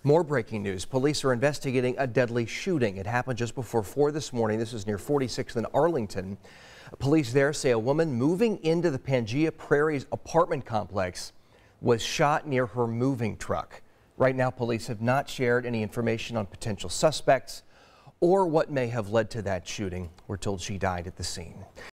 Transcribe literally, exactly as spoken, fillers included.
More breaking news. Police are investigating a deadly shooting. It happened just before four this morning. This is near forty-sixth and Arlington. Police there say a woman moving into the Pangea Prairies apartment complex was shot near her moving truck. Right now, police have not shared any information on potential suspects or what may have led to that shooting. We're told she died at the scene.